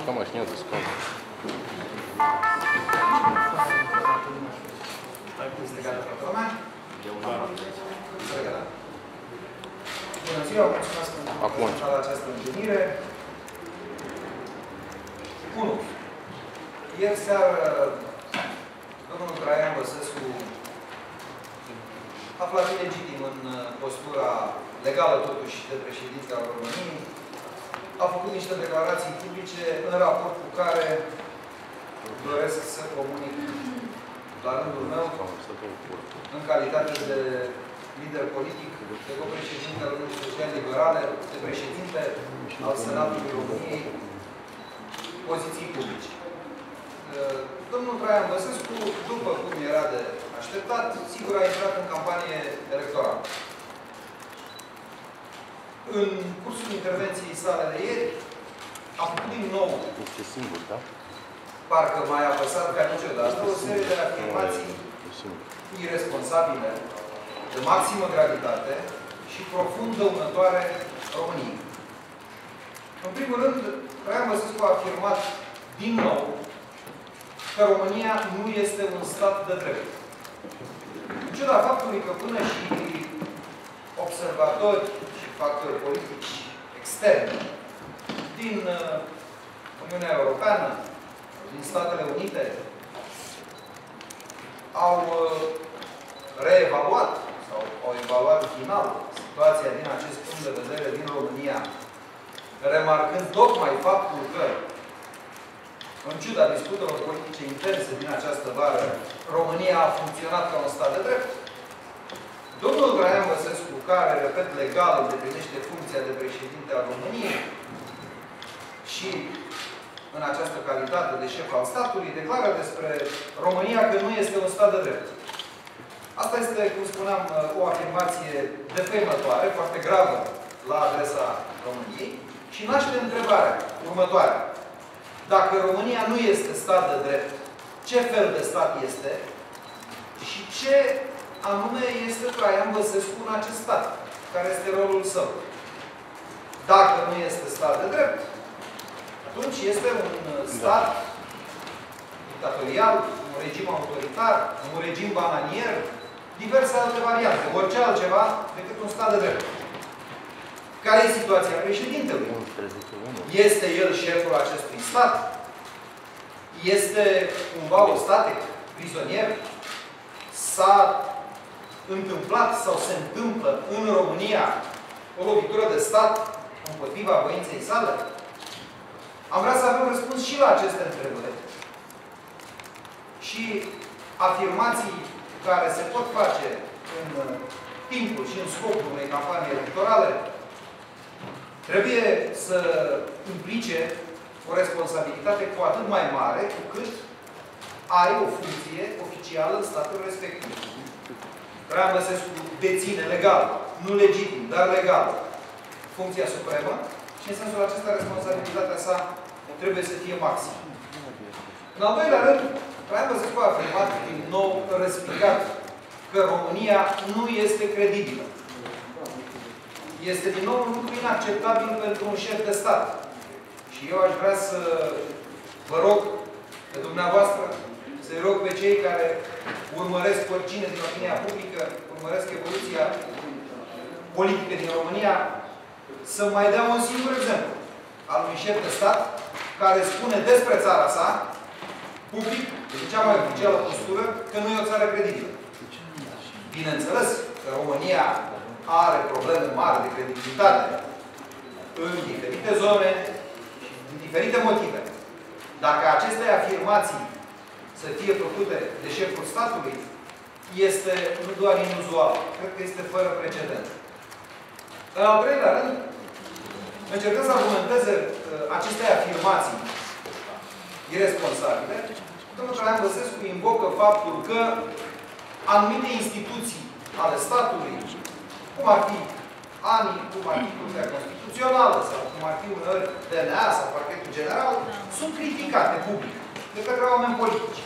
Cam mașinează scaun. Este gata toată lumea? Bună ziua, mulțumesc pentru această întâlnire. 1. Ieri seară, domnul Traian Băsescu, aflat ilegitim în postura legală totuși de președinte al României, a făcut niște declarații publice în raport cu care doresc să comunic la rândul meu, în calitate de lider politic, de co-președinte al Uniunii Social-Liberale, de președinte al Senatului României, poziții publice. Domnul Traian Băsescu, după cum era de așteptat, sigur a intrat în campanie electorală. În cursul intervenției sale de ieri, a făcut din nou, parcă mai apăsat ca niciodată, o serie de afirmații irresponsabile, de maximă gravitate și profund dăunătoare României. În primul rând, Traian Băsescu a afirmat din nou că România nu este un stat de drept. În ciuda faptului că până și observatori și factori politici externi din Uniunea Europeană, din Statele Unite, au reevaluat sau au evaluat final situația din acest punct de vedere din România, remarcând tocmai faptul că, în ciuda disputelor politice intense din această vară, România a funcționat ca un stat de drept. Domnul Traian Băsescu, care, repet, legal îndeplinește funcția de președinte al României și în această calitate de șef al statului, declară despre România că nu este un stat de drept. Asta este, cum spuneam, o afirmație defăimătoare, foarte gravă la adresa României și naște întrebarea următoare. Dacă România nu este stat de drept, ce fel de stat este și ce anume este Traian Băsescu în acest stat? Care este rolul său? Dacă nu este stat de drept, atunci este un stat dictatorial, un regim autoritar, un regim bananier, diverse alte variante, orice altceva decât un stat de drept. Care e situația președintelui? Este el șeful acestui stat? Este cumva o state prizonier? S-a întâmplat sau se întâmplă în România o lovitură de stat împotriva voinței sale? Am vrea să avem răspuns și la aceste întrebări. Și afirmații care se pot face în timpul și în scopul unei campanii electorale trebuie să implice o responsabilitate cu atât mai mare cu cât ai o funcție oficială în statul respectiv. Traian Băsescu deține legal, nu legitim, dar legal, funcția supremă și în sensul acesta responsabilitatea sa trebuie să fie maximă. În al doilea rând, Traian Băsescu a afirmat din nou răspicat că România nu este credibilă. Este din nou un lucru inacceptabil pentru un șef de stat. Și eu aș vrea să vă rog pe dumneavoastră, să-i rog pe cei care urmăresc oricine din opinia publică, urmăresc evoluția politică din România, să mai dea un singur exemplu al unui șef de stat care spune despre țara sa, public, de cea mai oficială postură, că nu e o țară credibilă. Bineînțeles că România are probleme mari de credibilitate în diferite zone și din diferite motive. Dacă aceste afirmații să fie făcute de șeful statului, este nu doar inuzual, cred că este fără precedent. În al treilea rând, încercând să argumenteze aceste afirmații irresponsabile, domnul Traian Băsescu invocă faptul că anumite instituții ale statului, cum ar fi ANI, cum ar fi Curtea Constituțională, sau cum ar fi uneori DNA sau Parchetul General, sunt criticate public de către oameni politici.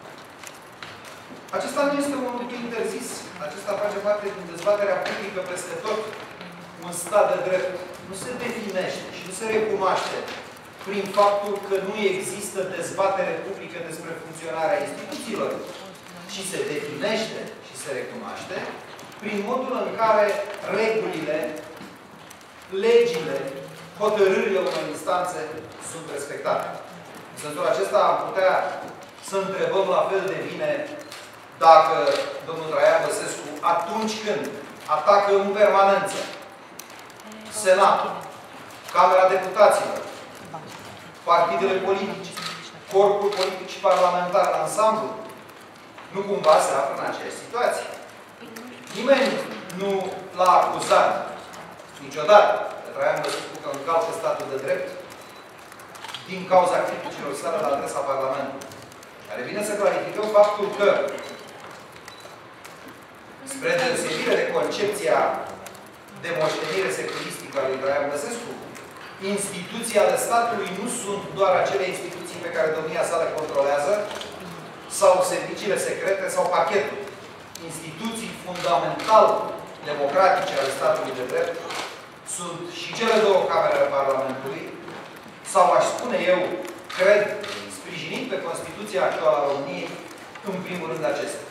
Acesta nu este un lucru interzis. Acesta face parte din dezbaterea publică peste tot. Un stat de drept nu se definește și nu se recunoaște prin faptul că nu există dezbatere publică despre funcționarea instituțiilor și se definește și se recunoaște prin modul în care regulile, legile, hotărârile unor instanțe sunt respectate. În sensul acesta am putea să întrebăm la fel de bine dacă domnul Traian Băsescu, atunci când atacă în permanență Senatul, Camera Deputaților, partidele politice, corpul politic și parlamentar în ansamblu, nu cumva se află în aceeași situație. Nimeni nu l-a acuzat niciodată că Traian Băsescu că încalcă statul de drept din cauza criticilor sale la adresa Parlamentului. Care vine să clarificăm faptul că, spre deosebire de concepția de moștenire securistică a lui Traian Băsescu, instituții ale statului nu sunt doar acele instituții pe care domnia sa le controlează, sau serviciile secrete, sau pachetul. Instituții fundamental democratice ale statului de drept sunt și cele două camere ale Parlamentului, sau aș spune eu, cred, sprijinind pe Constituția actuală a României, în primul rând acestea.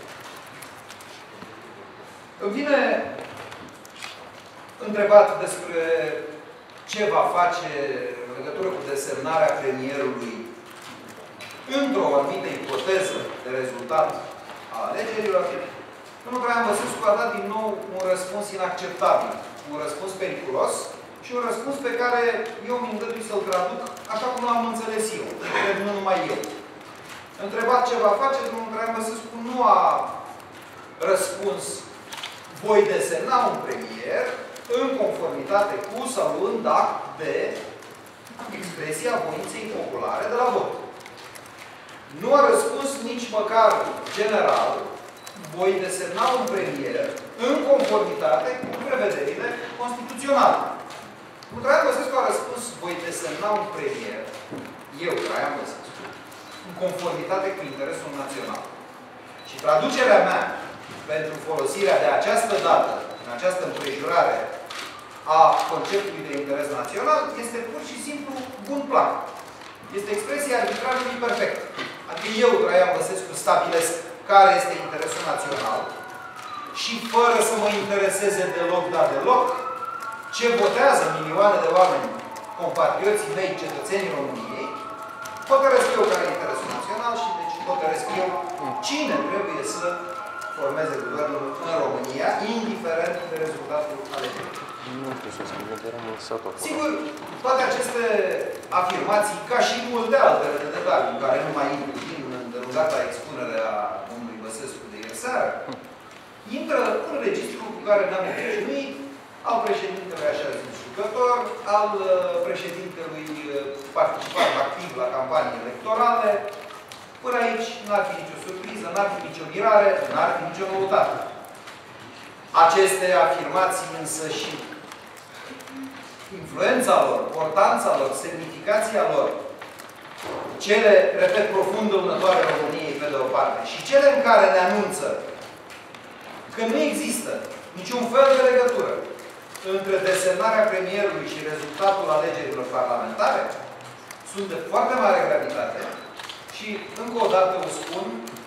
Îmi vine întrebat despre ce va face în legătură cu desemnarea premierului într-o anumită ipoteză de rezultat a alegerilor. Domnul Traian Băsescu a dat din nou un răspuns inacceptabil, un răspuns periculos și un răspuns pe care eu mi îngădui să-l traduc așa cum l-am înțeles eu, cred nu numai eu. Întrebat ce va face, domnul Traian Băsescu nu a răspuns: voi desemna un premier în conformitate cu sau luând act de expresia voinței populare de la vot. Nu a răspuns nici măcar general: voi desemna un premier în conformitate cu prevederile constituționale. Traian Băsescu a răspuns: voi desemna un premier, eu, Traian Băsescu, în conformitate cu interesul național. Și traducerea mea pentru folosirea de această dată, în această împrejurare a conceptului de interes național, este pur și simplu bun plac. Este expresia arbitrarului perfect. Adică eu, Traian Băsescu, stabilesc care este interesul național și fără să mă intereseze deloc, dar deloc, ce votează milioane de oameni, compatrioții mei, cetățenii României, hotărăsc eu care e interesul național și deci hotărăsc eu cine trebuie să formeze guvernul în România, indiferent de rezultatul alegerilor. Sigur, toate aceste afirmații, ca și multe altele de detalii, în care nu mai intru din îndelungata expunere a domnului Băsescu de ieri seară, intră în registru cu care ne-am obișnuit al președintelui așa zis jucător, al președintelui participant activ la campanii electorale. Până aici n-ar fi nicio surpriză, n-ar fi nicio mirare, n-ar fi nicio noutate. Aceste afirmații însă și influența lor, importanța lor, semnificația lor, cele, repet, profund dăunătoare României pe de o parte, și cele în care ne anunță că nu există niciun fel de legătură între desemnarea premierului și rezultatul alegerilor parlamentare, sunt de foarte mare gravitate și, încă o dată o spun,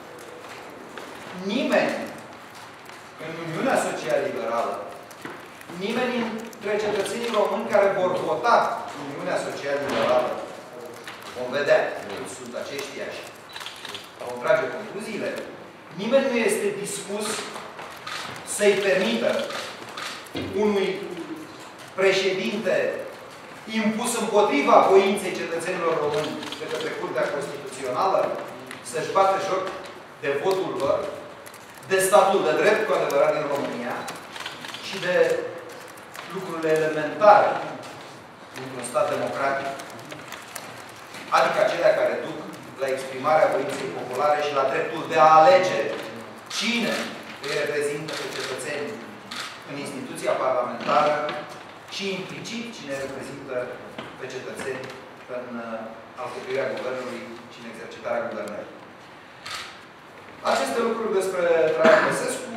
nimeni în Uniunea Social-Liberală, nimeni dintre cetățenii români care vor vota Uniunea Social-Liberală, vom vedea, sunt aceștia și vom trage concluziile, nimeni nu este dispus să-i permită unui președinte impus împotriva voinței cetățenilor români de către Curtea Constituțională să-și bată joc de votul lor, de statul de drept cu adevărat din România și de lucrurile elementare dintr-un stat democratic, adică acelea care duc la exprimarea voinței populare și la dreptul de a alege cine îi reprezintă pe cetățeni în instituția parlamentară și implicit cine reprezintă pe cetățeni în alcătuirea guvernului și în exercitarea guvernării. Aceste lucruri despre Traian Băsescu.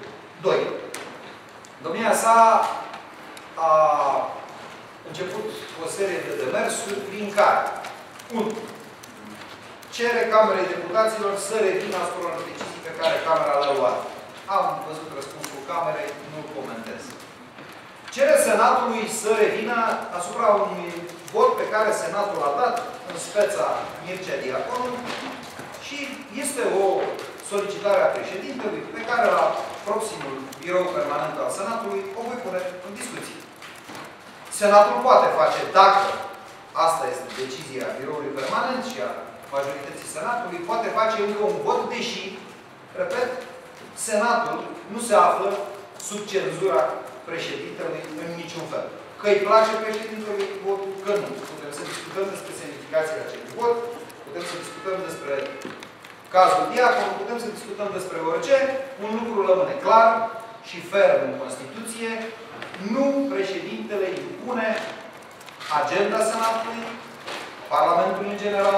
2. Domnia sa a început o serie de demersuri prin care 1. Cere Camerei Deputaților să revină asupra unor decizii pe care Camera le-a luat. Am văzut răspunsul Camerei, nu-l comentez. Cere Senatului să revină asupra unui vot pe care Senatul a dat în speța Mircea Diaconu și este o solicitare a președintelui pe care la proximul birou permanent al Senatului o voi pune în discuție. Senatul poate face, dacă asta este decizia biroului permanent și a majorității Senatului, poate face încă un vot, deși, repet, Senatul nu se află sub cenzura președintelui în niciun fel. Că îi place președintelui votul, că nu. Putem să discutăm despre semnificația acelui vot, putem să discutăm despre cazul Diaconu, putem să discutăm despre orice. Un lucru rămâne clar și ferm în Constituție. Nu președintele impune agenda Senatului, Parlamentul în general,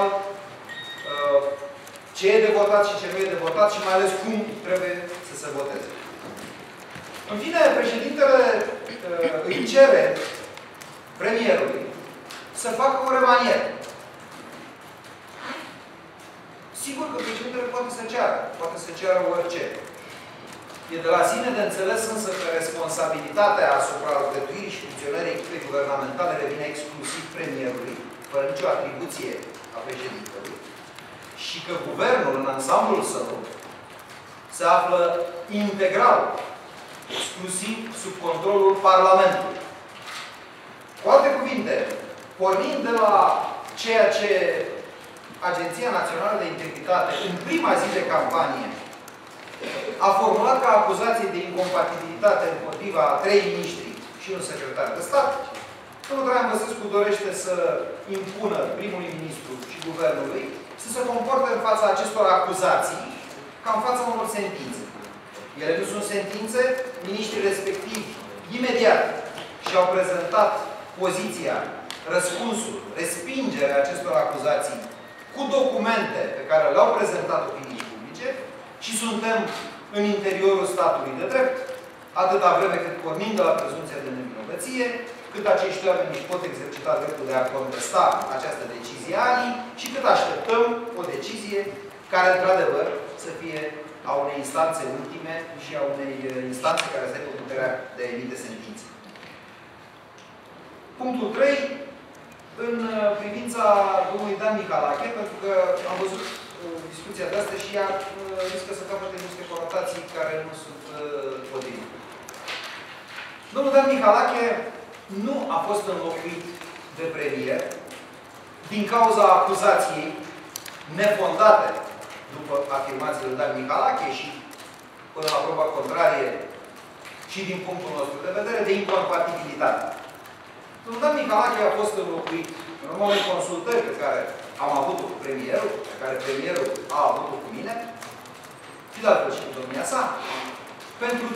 ce e de votat și ce nu e de votat și mai ales cum trebuie să se voteze. În fine, președintele îi cere premierului să facă o remanieră. Sigur că președintele poate să ceară orice. E de la sine de înțeles însă că responsabilitatea asupra alcătuirii și funcționării echipei guvernamentale revine exclusiv premierului, fără nicio atribuție a președintelui, și că guvernul, în ansamblul său, se află integral, exclusiv sub controlul Parlamentului. Cu alte cuvinte, pornind de la ceea ce Agenția Națională de Integritate, în prima zi de campanie, a formulat ca acuzație de incompatibilitate împotriva a 3 miniștri și un secretar de stat, domnul Traian Băsescu dorește să impună primului ministru și guvernului să se comporte în fața acestor acuzații ca în fața unor sentințe. Ele nu sunt sentințe, miniștrii respectivi imediat și-au prezentat poziția, răspunsul, respingerea acestor acuzații cu documente pe care le-au prezentat opiniei publice și suntem în interiorul statului de drept, atâta vreme cât pornim de la prezumția de nevinovăție, cât acești oameni își pot exercita dreptul de a contesta această decizie a ANI și cât așteptăm o decizie care, într-adevăr, să fie a unei instanțe ultime și a unei instanțe care să aibă puterea de a emite sentințe. Punctul 3, în privința domnului Dan Mihalache, pentru că am văzut discuția de astăzi și ea riscă să capete niște conotații care nu sunt potrivite. Domnul Dan Mihalache nu a fost înlocuit de premier din cauza acuzației nefondate, după afirmațiile lui Dan Mihalache și până la proba contrarie și din punctul nostru de vedere, de incompatibilitate. Domnul Dan Mihalache a fost înlocuit în urma unei consultări pe care am avut-o cu premierul, pe care premierul a avut-o cu mine, și de altfel și cu domnia sa, pentru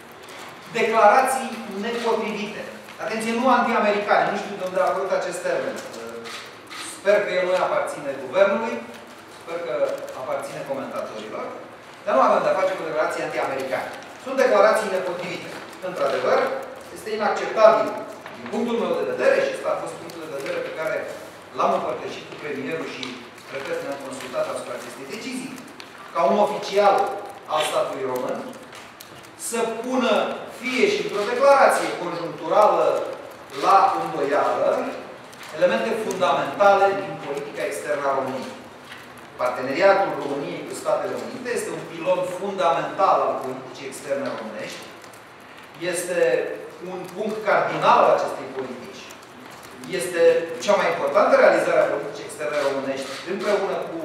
declarații nepotrivite. Atenție, nu anti-americane, nu știu de unde a apărut acest termen. Sper că el nu aparține guvernului, sper că aparține comentatorilor, dar nu avem de-a face cu declarații anti-americane. Sunt declarații nepotrivite. Într-adevăr, este inacceptabil din punctul meu de vedere, și ăsta a fost punctul de vedere pe care l-am împărtășit cu premierul și, repet, ne-am consultat asupra acestei decizii, ca un oficial al statului român, să pună, fie și într-o declarație conjuncturală la îndoială, elemente fundamentale din politica externă a României. Parteneriatul României cu Statele Unite este un pilon fundamental al politicii externe românești. Este un punct cardinal al acestei politici. Este cea mai importantă realizare a politicii externe românești, împreună cu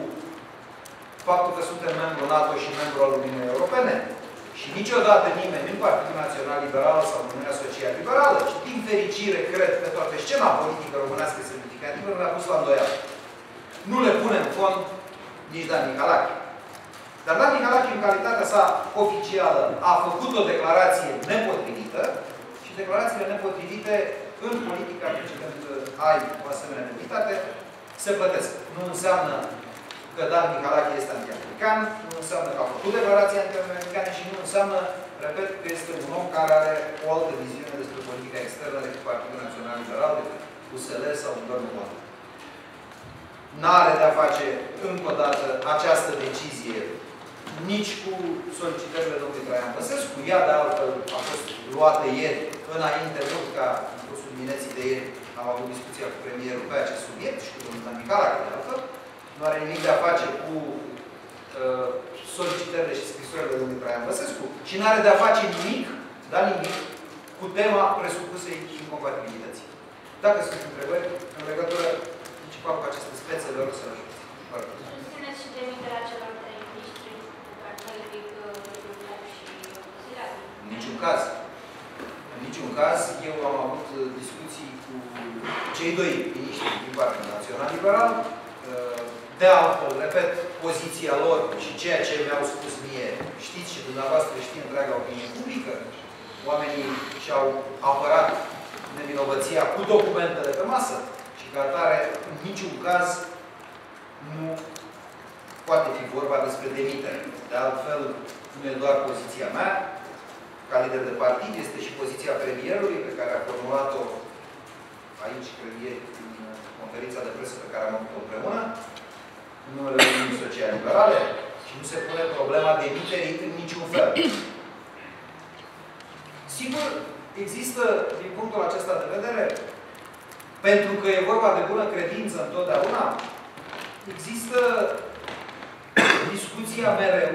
faptul că suntem membru NATO și membru al Uniunii Europene. Și niciodată nimeni, din Partidul Național Liberal sau Uniunea Social Liberală, și din fericire, cred, pe toată scena politică românească semnificativă, nu le-a pus la îndoială. Nu le pune în fond nici Dan Mihalache. Dar Dan Mihalache, în calitatea sa oficială, a făcut o declarație nepotrivită și declarațiile nepotrivite în politica când ai o asemenea demnitate se plătesc. Nu înseamnă că Dan Mihalache este anti-american, nu înseamnă că a făcut declarații anti-americane și nu înseamnă, repet, că este un om care are o altă viziune despre politica externă decât Partidul Național Liberal, decât USL sau un domnul. N-are de-a face, încă o dată, această decizie nici cu solicitările domnului Traian Băsescu. Ea, de altfel, a fost luată ieri, înainte, mult ca în cursul dimineții de ieri, am avut discuția cu premierul pe acest subiect și cu domnul Micalache, de altfel. Nu are nimic de a face cu solicitările și scrisorile domnului Traian Băsescu și nu are de a face nimic, dar nimic, cu tema presupusei incompatibilității. Dacă sunt întrebări în legătură principal cu aceste spețe, vă rog să vă ajut. Susțineți și demiterea celor trei miniștri cu cartele Vic, și Sileadu? În niciun caz. În niciun caz, eu am avut discuții cu cei doi miniștri din Partidul Național Liberal. De altfel, repet, poziția lor și ceea ce mi-au spus mie, știți și dumneavoastră știi întreaga opinie publică, oamenii și-au apărat nevinovăția cu documentele pe masă și ca atare, în niciun caz, nu poate fi vorba despre demitere. De altfel, nu e doar poziția mea, ca lider de partid, este și poziția premierului, pe care a formulat-o aici, cred eu, în conferința de presă pe care am avut-o împreună, în numele Uniunii Social-Liberale, și nu se pune problema demiterii în niciun fel. Sigur, există, din punctul acesta de vedere, pentru că e vorba de bună credință întotdeauna, există discuția mereu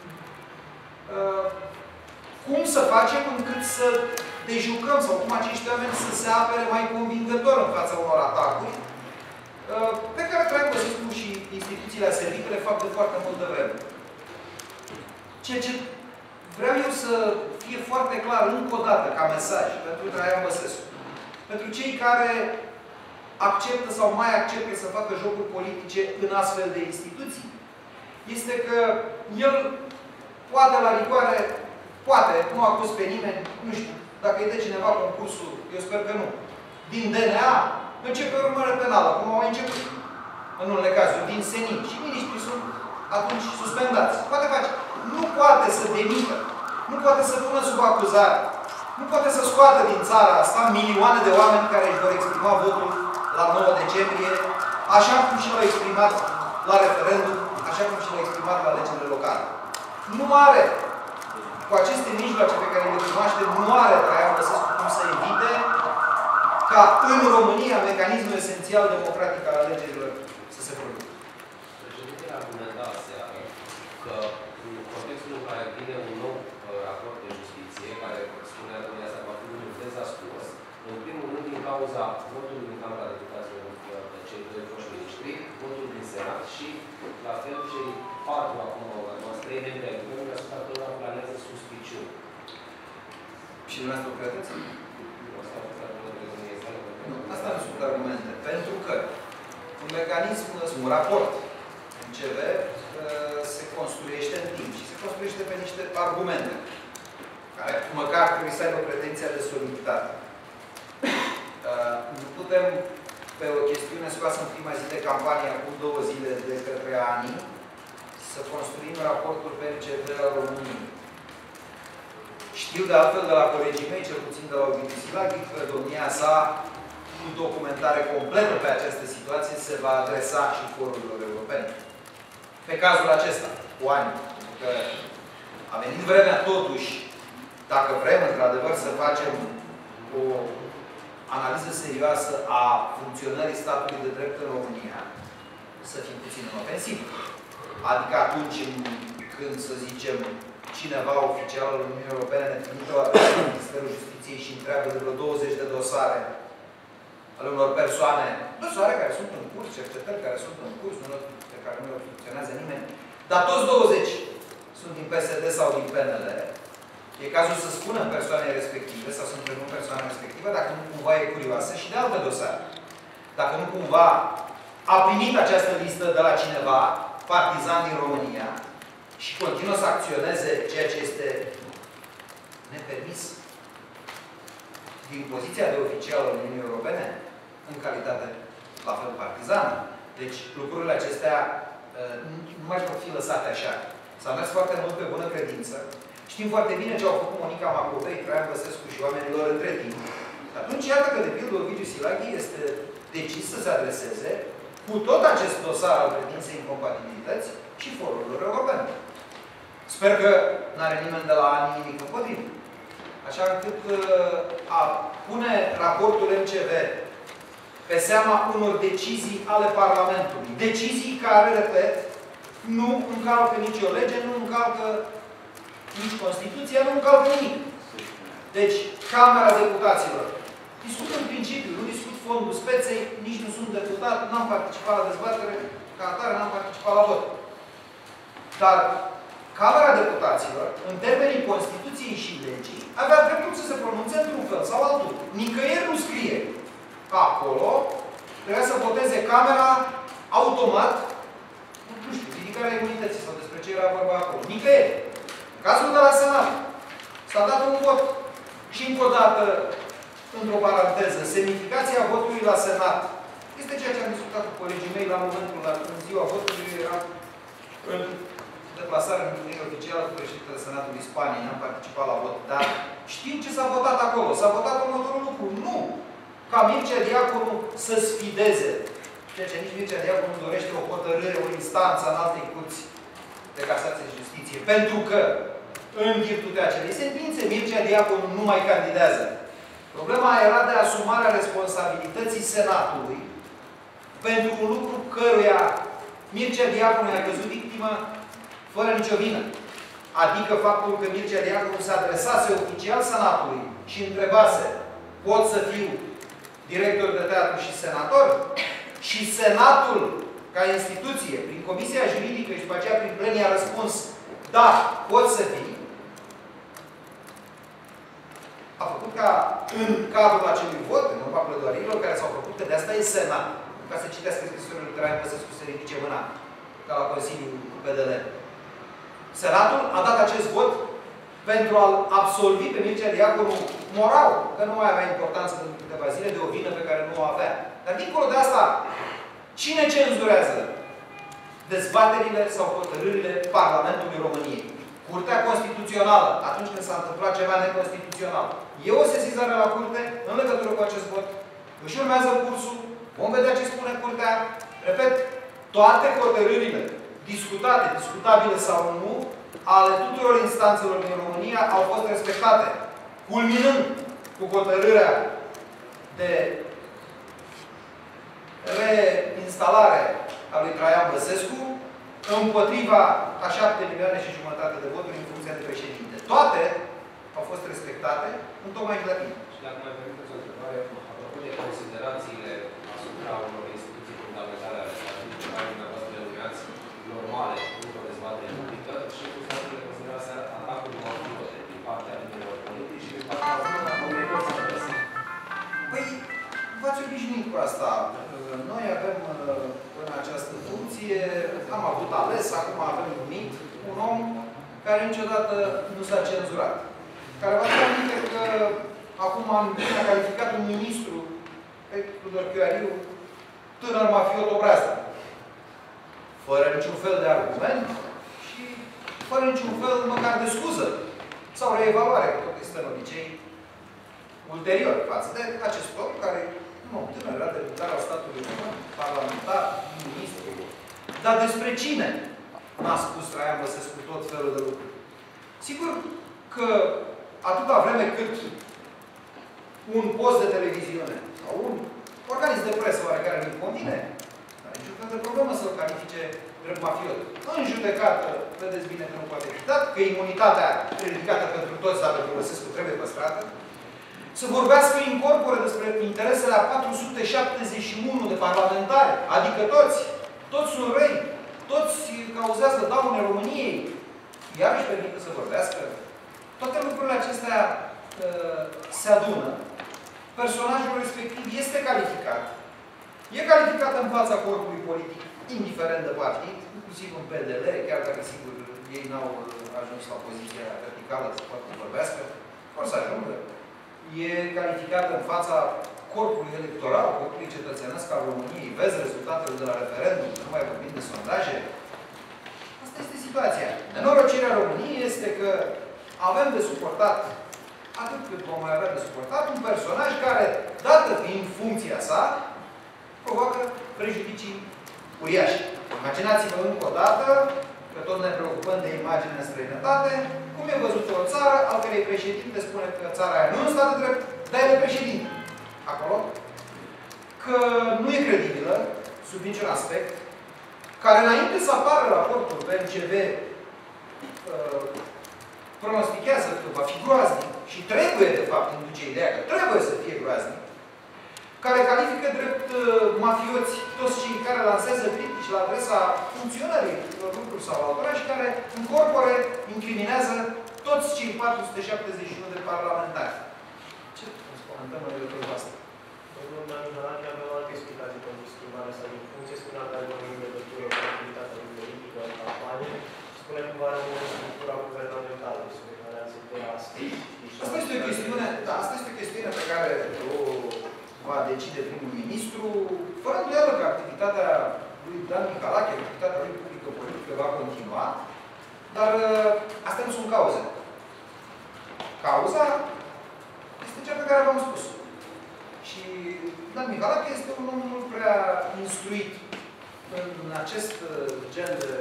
cum să facem încât să dejucăm sau cum acești oameni să se apere mai convingător în fața unor atacuri pe care Traian Băsescu și instituțiile aservite le fac de foarte multă vreme. Ceea ce vreau eu să fie foarte clar încă o dată ca mesaj pentru Traian Băsescu, pentru cei care acceptă sau mai acceptă să facă jocuri politice în astfel de instituții, este că el poate la rigoare, poate, nu a pus pe nimeni, nu știu, dacă îi dă cineva concursul, eu sper că nu, din DNA, începe o urmără penală, cum au început în unele cazuri, din senin. Și miniștrii sunt atunci suspendați. Poate face. Nu poate să demită. Nu poate să pună sub acuzare. Nu poate să scoată din țara asta milioane de oameni care își vor exprima votul la 9 decembrie, așa cum și l-au exprimat la referendum, așa cum și l-au exprimat la alegerile locale. Nu are, cu aceste mijloace pe care le cunoaște, nu are Traian Băsescu cum să evite ca în România mecanismul esențial democratic al alegerilor să se producă. Președintele argumenta aseară că în contextul în care vine un nou raport de justiție, care spunea domnia asta va fi unul dezastros, în primul rând din cauza votului din Camera Deputaților de cei doi foști miniștri, votul din Senat și, la fel, cei 4 acum, urmați 3 membri ai guvernului asupra cărora planează suspiciuni. Și dumneavoastră o credeți? Nu, asta nu sunt argumente. Pentru că un mecanism, un raport în CV se construiește în timp și se construiește pe niște argumente care măcar trebuie să aibă pretenția de soliditate. Nu putem, pe o chestiune scoasă în prima zi de campanie, acum 2 zile de către ANI, să construim raportul pe MCV al României. Știu de altfel de la colegii mei, cel puțin de la Ovidiu Silaghi, că domnia sa, cu documentare completă pe această situație, se va adresa și forurilor europene. Pe cazul acesta, cu ani, pentru că a venit vremea totuși, dacă vrem într-adevăr să facem o analiză serioasă a funcționării statului de drept în România, să fim puțin în ofensiv. Adică atunci când, să zicem, cineva oficial al Uniunii Europene ne trimite o adresă în Ministerul Justiției și întreabă de vreo 20 de dosare ale unor persoane care sunt în curs, cercetări care sunt în curs, pe care nu le funcționează nimeni, dar toți 20 sunt din PSD sau din PNL, e cazul să spună persoanei respective sau să întrebăm persoana respectivă dacă nu cumva e curioasă și de alte dosare. Dacă nu cumva a primit această listă de la cineva, partizan din România, și continuă să acționeze ceea ce este nepermis din poziția de oficial al Uniunii Europene, în calitate la fel partizană. Deci lucrurile acestea nu mai pot fi lăsate așa. S-a mers foarte mult pe bună credință. Știm foarte bine ce au făcut Monica Macovei, Traian Băsescu și oamenilor între timp. Atunci, iată că, de pildă, Ovidiu Silaghi este decis să se adreseze cu tot acest dosar al credinței incompatibilități și forurilor europene. Sper că n-are nimeni de la ANI nimic împotrivă. Așa încât a pune raportul MCV pe seama unor decizii ale Parlamentului. Decizii care, repet, nu încalcă nicio lege, nu încalcă nici Constituția, nu încalcă nimic. Deci, Camera Deputaților discută în principiu, nu discut fondul speței, nici nu sunt deputat, n-am participat la dezbatere, ca atare n-am participat la vot. Dar Camera Deputaților, în termenii Constituției și legii, avea dreptul să se pronunțe într-un fel sau altul. Nicăieri nu scrie că acolo trebuia să voteze Camera automat, nu știu, ridicarea imunității sau despre ce era vorba acolo. Nicăieri. În cazul de la Senat s-a dat un vot. Și încă o dată, într-o paranteză, semnificația votului la Senat este ceea ce am discutat cu colegii mei la momentul, în ziua votului, era în deplasare în întâlnire oficială cu președintele Senatului Spaniei, n-am participat la vot, dar știu ce s-a votat acolo. S-a votat următorul lucru. Nu! Ca Mircea Diaconu să sfideze, ceea ce nici Mircea Diaconu dorește o hotărâre, o instanță în alte curți de casație și justiție. Pentru că, în virtutea acelei sentințe, Mircea Diaconu nu mai candidează. Problema era de asumarea responsabilității Senatului pentru un lucru căruia Mircea Diaconu a căzut victimă fără nicio vină. Adică faptul că Mircea Diaconu se adresase oficial Senatului și întrebase: pot să fiu director de teatru și senator? Și Senatul, ca instituție, prin Comisia Juridică și după aceea prin plen, i-a răspuns: da, pot să fii. A făcut ca, în cadrul acelui vot, în urma plădoariilor care s-au făcut, că de asta e Senat. Ca să citească scrisorile lui Traian Băsescu să ridice mâna, ca la Consiliul PDL. Senatul a dat acest vot pentru a-l absolvi pe Mircea Diaconu moral, că nu mai avea importanță în câteva zile de o vină pe care nu o avea. Dar dincolo de asta, cine cenzurează dezbaterile sau hotărârile Parlamentului României? Curtea Constituțională, atunci când s-a întâmplat ceva neconstituțional. E o sesizare la Curte în legătură cu acest vot. Își urmează cursul, vom vedea ce spune Curtea. Repet, toate hotărârile discutate, discutabile sau nu, ale tuturor instanțelor din România au fost respectate. Culminând cu hotărârea de reinstalare a lui Traian Băsescu împotriva a 7,5 milioane de voturi în funcție de președinte. Toate au fost respectate în tocmai la timp. Și dacă mai permiteți o întrebare, apropo de considerațiile asupra unor instituții fundamentale ale statului, pe care dumneavoastră le numeați normale într-o dezbatere publică, și cu statele considerați atacuri mortivote din partea liderilor politici și din partea comunității adrese. Păi, v-ați obișnuit cu asta. Noi avem în această funcție, am avut ales, acum avem numit un om care niciodată nu s-a cenzurat. Care vă aduc aminte că acum am calificat un ministru, pe Tudor Chiariu, tânăr mafiot obrazdă. Fără niciun fel de argument și fără niciun fel măcar de scuză sau reevaluare, că tot este în obicei ulterior față de acest om care, nu, tânăr, era deputat al statului român, parlamentar, ministru. Dar despre cine n-a spus Traian Băsescu tot felul de lucruri? Sigur că atâta vreme cât un post de televiziune sau un organism de presă oarecare nu-i convine, nu are niciun fel de problemă să-l califice drept mafiot. În judecată, vedeți bine că nu poate fi dat, că imunitatea ridicată pentru toți, dar pentru Băsescu trebuie păstrată. Să vorbească în corpore despre interesele a 471 de parlamentari, adică toți. Toți sunt răi, toți cauzează daune României. Iar își permite să vorbească. Toate lucrurile acestea se adună. Personajul respectiv este calificat. E calificat în fața corpului politic, indiferent de partid, inclusiv în PDL, chiar dacă, sigur, ei n-au ajuns la poziția verticală să poată vorbească, vor să ajungă. E calificat în fața corpului electoral, corpului cetățenesc al României. Vezi rezultatele de la referendum, nu mai vorbim de sondaje. Asta este situația. Nenorocirea României este că avem de suportat atât cât vom mai avea de suportat, un personaj care, dată fiind funcția sa, provoacă prejudicii uriașe. Imaginați-vă încă o dată, că tot ne preocupăm de imagine în străinătate, cum e văzută o țară al cărei președinte spune că țara aia nu e un stat de drept, dar e președinte. Acolo, că nu e credibilă, sub niciun aspect, care înainte să apară raportul pe MCV, pronostichează că va fi groaznic și trebuie, de fapt, induce ideea că trebuie să fie groaznic, care califică drept mafioți toți cei care lansează critici la adresa funcționării lucruri sau altora și care în corpore incriminează toți cei 471 de parlamentari. Ce comentăm în legătură cu asta? Domnul Mihalache avea o altă explicație pentru schimbarea sa din funcție, spunea că are o legătură cu activitatea lui politică în campanie, spune că va rămâne structura guvernamentală, se declarează de astăzi. Asta este o chestiune, da, asta este o chestiune pe care o va decide primul ministru, fără îndoială că activitatea lui Dan Mihalache, activitatea lui publică-politică va continua, dar astea nu sunt cauze. Cauza este cea pe care v-am spus. Și Dan Mihalache este un om mult prea instruit în acest gen de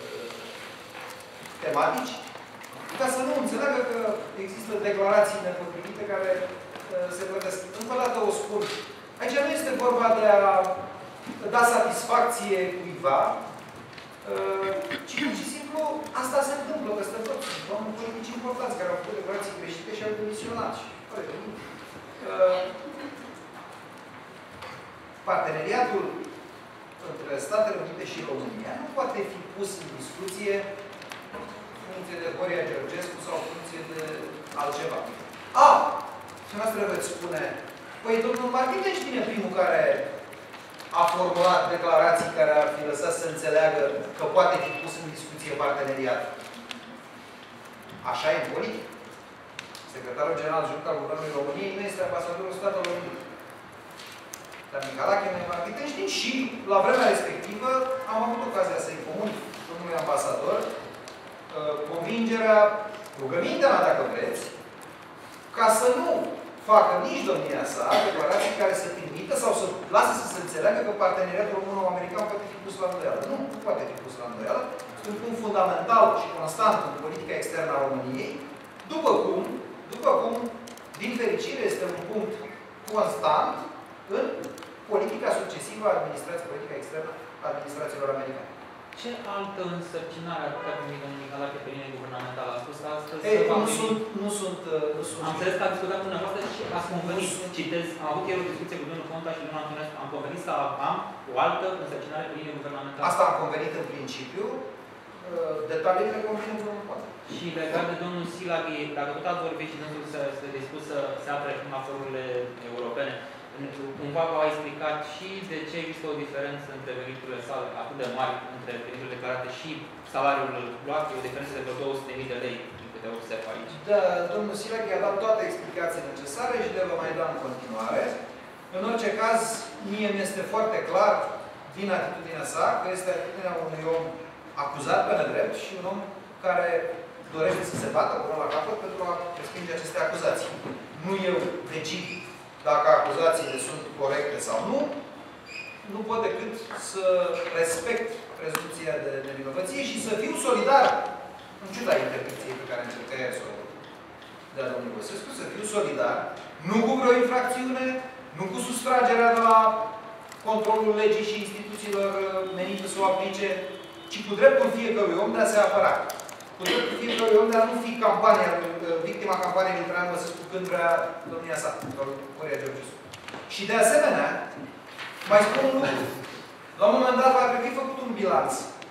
tematici, ca să nu înțeleagă că există declarații nepotrivite care se plătesc. Încă o dată o spun. Aici nu este vorba de a da satisfacție cuiva, ci pur și simplu asta se întâmplă peste tot. Sunt oameni politici importanți care au făcut declarații greșite și au demisionat. Parteneriatul între Statele Unite și România nu poate fi pus în discuție în funcție de Horia Georgescu sau în funcție de altceva. Și noastră veți spune, păi domnul Martin Eștine primul care a formulat declarații care ar fi lăsat să înțeleagă că poate fi pus în discuție parteneriatul. Așa e în politică. Secretarul General Adjunct al Guvernului României nu este ambasadorul Statelor Unite. Dar Mihalache nu e Martin Eștine și la vremea respectivă am avut ocazia să-i comunic domnului ambasador convingerea, rugămintea mea, dacă vreți, ca să nu facă nici domnia sa declarații care să trimită sau să lasă să se înțeleagă că parteneriatul româno-american poate fi pus la îndoială. Nu poate fi pus la îndoială. Este un punct fundamental și constant în politica externă a României, după cum, din fericire, este un punct constant în politica succesivă a administrației, politica externă a administrațiilor americane. Ce altă însărcinare ar putea primi domnul Mihalache pe linie guvernamentală? A spus astăzi Nu sunt. Am înțeles că a discutat până la și ați convenit, citez, am avut ieri o discuție cu domnul Ponta și domnul Antonescu, am convenit să am o altă însărcinare pe linie guvernamentală. Asta am convenit în principiu, detaliile convin cu domnul Ponta. Și legat de domnul Silaghi, dacă tot ați vorbit și dânsul să dispus să se apere la forurile europene, cumva v-a explicat și de ce există o diferență între veniturile sale atât de mari, între veniturile declarate și salariul luat, e o diferență de vreo 200.000 de lei, din câte observ aici. Da, domnul Silaghi a dat toate explicațiile necesare și le va mai da în continuare. În orice caz, mie mi-este foarte clar, din atitudinea sa, că este atitudinea unui om acuzat pe nedrept și un om care dorește să se bată până la capăt pentru a respinge aceste acuzații. Nu eu decid dacă acuzațiile sunt corecte sau nu, nu pot decât să respect prezumția de nevinovăție și să fiu solidar, în ciuda interdicției pe care încercăia să o dea domnul Băsescu, să fiu solidar, nu cu vreo infracțiune, nu cu sustragerea de la controlul legii și instituțiilor menite să o aplice, ci cu dreptul fiecărui om de a se apăra. Cu dreptul fiecărui om de a nu fi victima campaniei lui Traian Băsescu când vrea domnia sa, Horia Georgescu. Și de asemenea, mai spun un lucru. La un moment dat va trebui făcut un bilanț.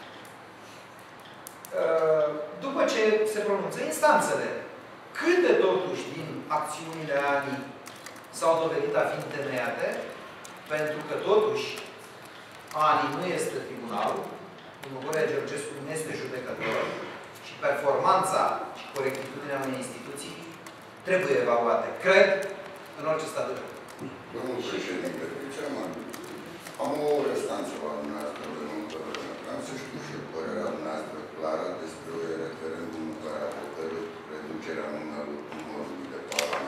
După ce se pronunță instanțele, câte totuși din acțiunile anii s-au dovedit a fi întemeiate, pentru că totuși anii nu este tribunalul, domnul Horia Georgescu nu este judecător și performanța și corectitudinea unei instituții trebuie evaluate, cred, în orice stat de drept. Domnul președinte, am o restanță la dumneavoastră, vreau să știu și părerea dumneavoastră clară despre referendumul care a hotărât reducerea numărului de parlamentari.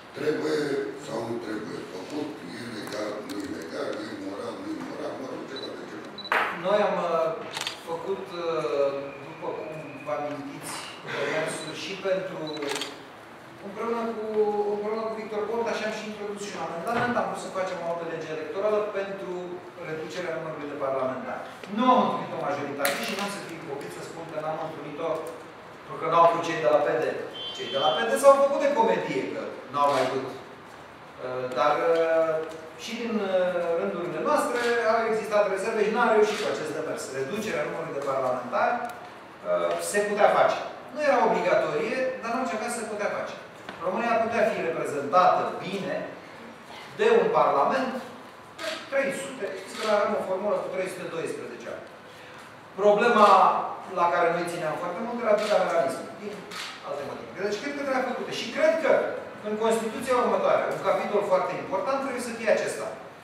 Trebuie sau nu trebuie făcut, e legal, nu e legal, e moral, nu e moral, mă rog, ceva de genul. Noi am făcut, după cum vă amintiți, demersuri și pentru, împreună cu Victor Ponta, și am și introdus și un amendament, am vrut să facem o altă lege electorală pentru reducerea numărului de parlamentari. Nu am întâlnit o majoritate și nu am să fiu ipocrit să spun că n-am întâlnit-o pentru că n-au vrut cei de la PD. Cei de la PD s-au făcut de comedie, că n-au mai vrut. Dar și din rândurile noastre au existat rezerve și n-a reușit cu acest demers. Reducerea numărului de parlamentari se putea face. Nu era obligatorie, dar în orice caz se putea face. România putea fi reprezentată bine de un parlament 300, știți că avem o formulă cu 312 ani. Problema la care noi țineam foarte mult era bicameralismul, din alte motive. Deci cred că trebuie făcute. Și cred că în Constituția următoare, un capitol foarte important trebuie să fie acesta.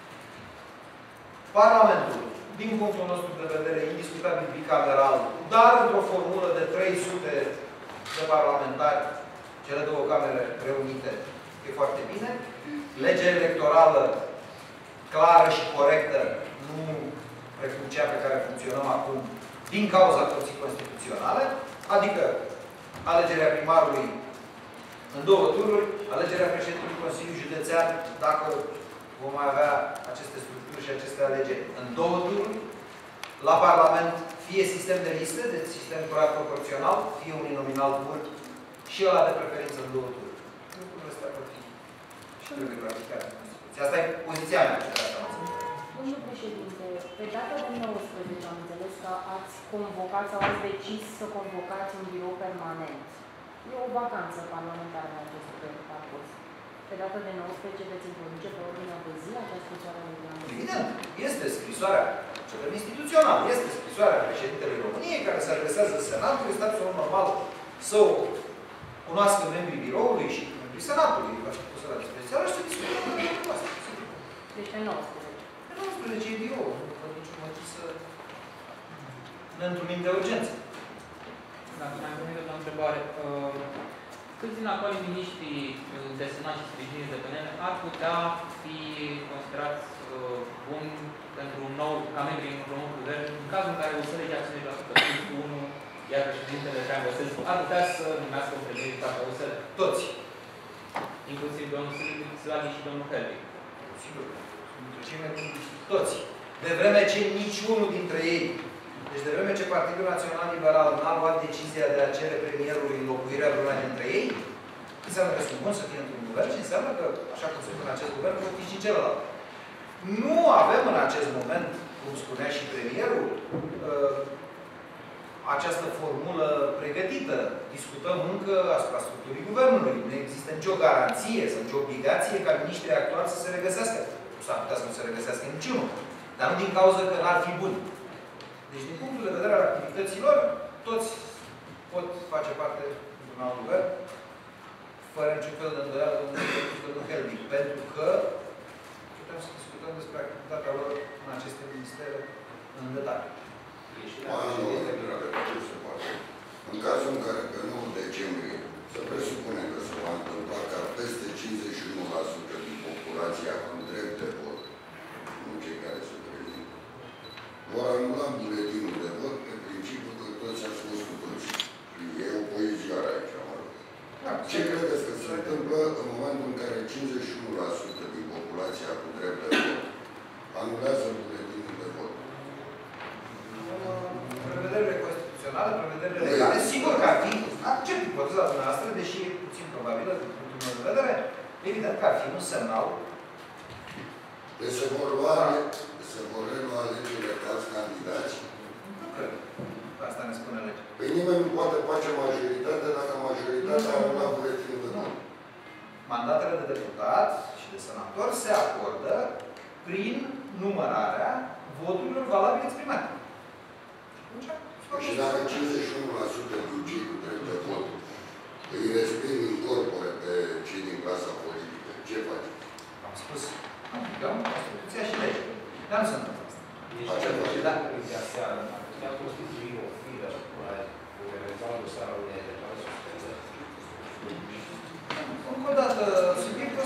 Parlamentul, din punctul nostru de vedere, indiscutabil bicameral, dar într-o formulă de 300 de parlamentari, cele două camere reunite, e foarte bine. Legea electorală clară și corectă, nu precum cea pe care funcționăm acum, din cauza Curții Constituționale, adică alegerea primarului în 2 tururi, alegerea președintelui Consiliului Județean, dacă vom mai avea aceste structuri și aceste alegeri în 2 tururi, la Parlament fie sistem de liste, deci sistem curat proporțional, fie uninominal pur, și ăla de preferință în 2 tururi. Lucrurile astea vor fi și trebuie practicate în Constituție. Asta e poziția mea. Domnul președinte, pe data de 19 am înțeles că ați convocat sau ați decis să convocați un birou permanent. E o vacanță parlamentară în acest parcurs. Pe data de 19 veți introduce pe ordinea de zi această cearere de ordine? Evident, este scrisoarea celor instituțional, este scrisoarea președintelui României care se adresează Senatului, este absolut normal să o cunoască membrii biroului și membrii Senatului, ca și pusă la dispoziție, și să discutăm în lucrul ăsta. Deci pe 19. Pe 19 e birou, nu văd niciun motiv să ne întrunim de urgență. Dacă mai am o întrebare. Câți din actualii miniștri desemnați și sprijiniți de PNL ar putea fi considerați buni pentru un nou, ca membri în un nou guvern, în cazul în care o să lege 50% cu unul, iar președintele Traian Băsescu ar putea să numească un președinte partea USL? Toți. Inclusiv domnul Slaghi și domnul Helvig. Sigur. Toți. De vreme ce niciunul dintre ei, deci de vreme ce Partidul Național Liberal n-a luat decizia de a cere premierului înlocuirea vreuna dintre ei, înseamnă că sunt buni să fie într-un guvern și înseamnă că, așa cum sunt în acest guvern, vor fi și celălalt. Nu avem în acest moment, cum spunea și premierul, această formulă pregătită. Discutăm încă asupra structurii guvernului. Nu există nicio garanție sau nicio obligație ca miniștrii actuali să se regăsească. Nu s-ar putea să nu se regăsească niciunul. Dar nu din cauza că n-ar fi buni. Deci, din punctul de vedere al activităților, toți pot face parte dintr-un alt guvern, fără niciun fel de îndoială domnul Helvig. Pentru că putem să discutăm despre activitatea lor în aceste ministere în detaliu. În cazul în care pe 9 decembrie se presupune că se va întâmpla ca peste 51% din populația cu drept de vot, nu cei care se prezintă, vor anula buletinul de vot pe principiu că toți ați fost cu toți. E o poezioară aici, mă rog. Ce credeți că se întâmplă în momentul în care 51% din populația cu drept de vot anulează buletinul de vot? Prevederile constituționale, prevederile legale, sigur că ar fi, accept ipoteza dumneavoastră, deși e puțin probabilă din punctul meu de vedere, evident că ar fi un semnal. Deci se vor relua alegerile ca alți candidați? Nu cred. Asta ne spune legea. Pe nimeni nu poate face majoritate dacă majoritatea are la buletinul de vot. Mandatele de deputat și de senator se acordă prin numărarea voturilor valabile exprimate. Și dacă 51% din cei cu drept de vot îi resping în corpore pe cei din clasa politică, ce faci? Am spus, aplicăm Constituția și legea. Dar nu se întâmplă asta. Deci, dacă de aseară, putea constitui o firă cu eventual dosarea unei eventuale suspendări. Încă o dată, subiectul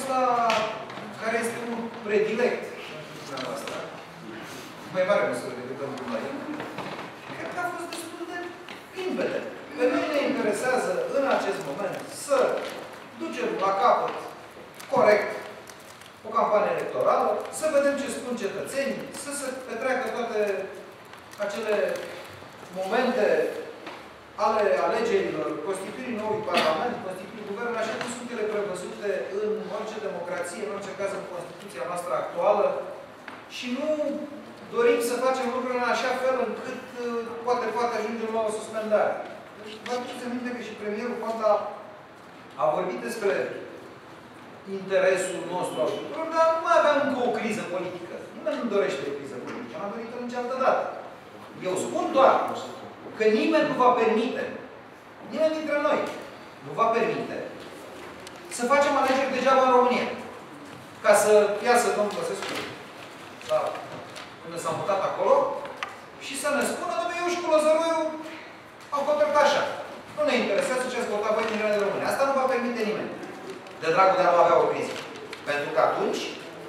mare măsură decât pentru noi. Cred că a fost destul de limpede. Pe noi ne interesează în acest moment să ducem la capăt corect o campanie electorală, să vedem ce spun cetățenii, să se petreacă toate acele momente ale alegerilor, constituirii noului Parlament, constituirii guvernului, așa cum sunt ele prevăzute în orice democrație, în orice caz în Constituția noastră actuală, și nu dorim să facem lucrurile în așa fel încât poate ajungem la o suspendare. Deci, vă aduceți aminte că și premierul Ponta a vorbit despre interesul nostru al tuturor, dar nu mai aveam încă o criză politică. Nimeni nu dorește o criză politică. N-a dorit-o niciodată dată. Eu spun doar că nimeni nu va permite, nimeni dintre noi nu va permite să facem alegeri degeaba în România. Ca să iasă domnul Băsescu, unde s-a mutat acolo, și să ne spună, domnule, eu și cu Lăzăroiu am hotărât așa. Nu ne interesează ce ați votat voi din de România. Asta nu va permite nimeni. De dragul de a nu avea o criză. Pentru că atunci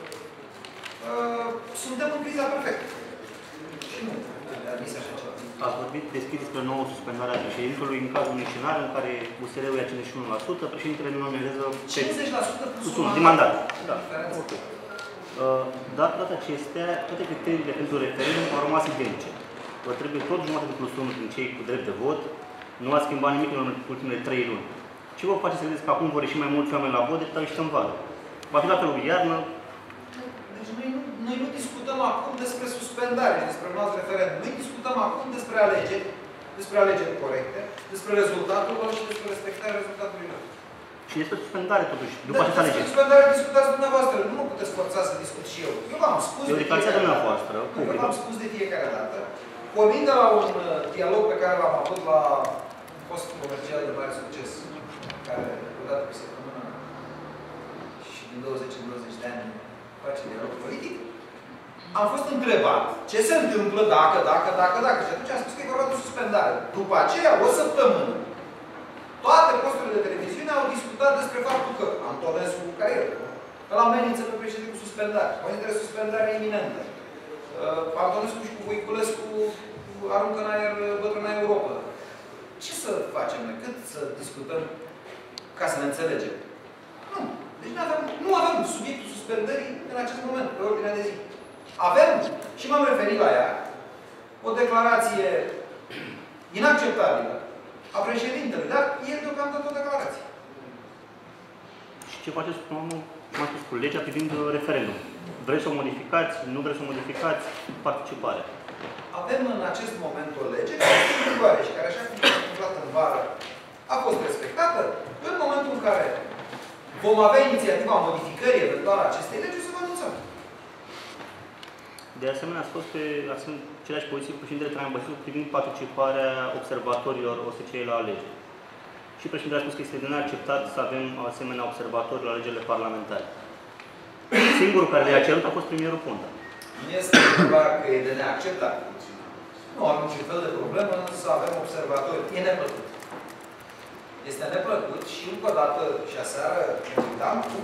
suntem în criza perfectă. Și nu trebuie admis așa ceva. Ați vorbit deschis despre nouă suspendare a președintelui în cazul unui scenariu în care USR-ul ia 51%, președintele nu nominează 50% plus un din mandat. Da. Okay. Dar toate acestea, toate criteriile pentru referendum au rămas identice. Vă trebuie tot jumătate plus 1 din cei cu drept de vot. Nu a schimbat nimic în ultimele 3 luni. Ce vă face să credeți că acum vor ieși mai mulți oameni la vot decât au ieșit în vară? Va fi la felul iarnă. Deci noi nu discutăm acum despre suspendare și despre un alt referendum. Noi discutăm acum despre alegeri corecte, despre rezultatul lor și despre respectarea rezultatului lor. Și despre suspendare, totuși, după aceste alegeri. Despre suspendare discutați dumneavoastră. Nu mă puteți forța să discut și eu. Eu v-am spus de fiecare dată. Pornind de la un dialog pe care l-am avut la un post comercial de mare succes, care odată pe săptămână și din 20 în 20 de ani face dialog politic, am fost întrebat ce se întâmplă dacă. Și atunci am spus că e vorba de suspendare. După aceea, o săptămână, toate posturile de televiziune au discutat despre faptul că Antonescu, care îl amenință pe președinte cu suspendare, consideră suspendarea iminentă. Antonescu și cu Voiculescu aruncă în aer bătrâna Europa. Ce să facem noi? Cât să discutăm ca să ne înțelegem? Nu. Deci nu avem subiectul suspendării în acest moment, pe ordinea de zi. Avem, și m-am referit la ea, o declarație inacceptabilă a președintelui, dar e deocamdată o declarație. Și ce faceți, cum am spus, cu legea privind referendum? Vreți să o modificați? Nu vreți să o modificați? Participare. Avem în acest moment o lege care este în vigoare și care, așa cum s-a întâmplat în vară, a fost respectată. În momentul în care vom avea inițiativa modificării eventuale a acestei legi, o să vă anunțăm. De asemenea, a fost pe aceleași poziții cu președintele Traian Băsescu privind participarea observatorilor OSCE la alegeri. Și președintele a spus că este de neacceptat să avem asemenea observatori la alegerile parlamentare. Singurul care le-a cerut a fost premierul Ponta. Nu este clar că e de neacceptat. Nu am niciun fel de problemă să avem observatori. E neplăcut. Este neplăcut și încă o dată și aseară uitam cum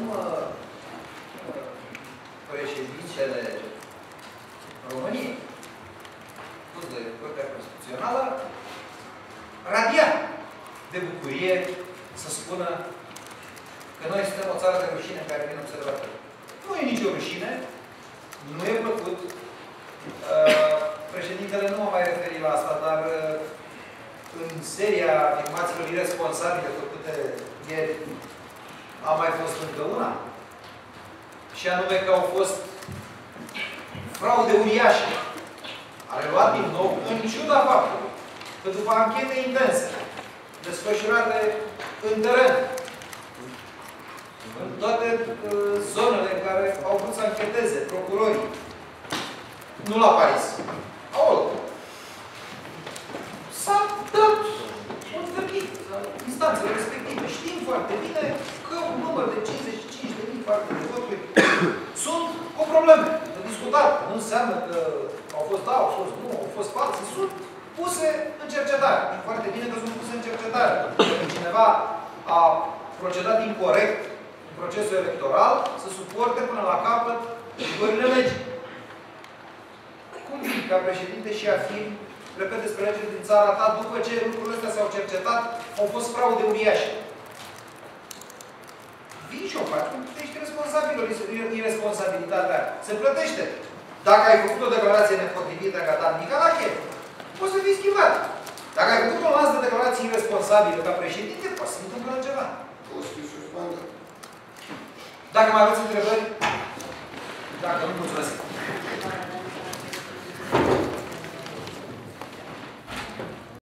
președintele României, spus de Curtea Constituțională, radia de bucurie să spună că noi suntem o țară de rușine în care vin observatori. Nu e nicio rușine, nu e plăcut. Președintele nu m-a mai referit la asta, dar în seria afirmațiilor irresponsabile făcute ieri a mai fost încă una. Și anume că au fost fraude uriașe. A reluat din nou, în ciuda faptului că după anchete intense, desfășurate în teren, în toate zonele în care au vrut să ancheteze procurorii, nu la Paris, acolo, s-a dat un verdict la instanțele respective. Știm foarte bine că un număr de 55.000 parte de voturi sunt o problemă de discutat. Nu înseamnă că au fost da, au fost nu, au fost false. Sunt puse în cercetare. E foarte bine că sunt puse în cercetare. Dacă cineva a procedat incorect în procesul electoral, să suporte până la capăt rigorile legii. Cum vii ca președinte și afirmi, repet, despre legile din țara ta, după ce lucrurile astea s-au cercetat, au fost fraude uriașe. Vii și o faci, ești responsabil, irresponsabilitatea se plătește. Dacă ai făcut o declarație nepotrivită ca Dan Nicolache, poți să fii schimbat. Dacă ai făcut o altă declarație irresponsabilă ca președinte, poți să întâmplă altceva. Poți fi suspendat. Dacă mai aveți întrebări, dacă nu, mulțumesc.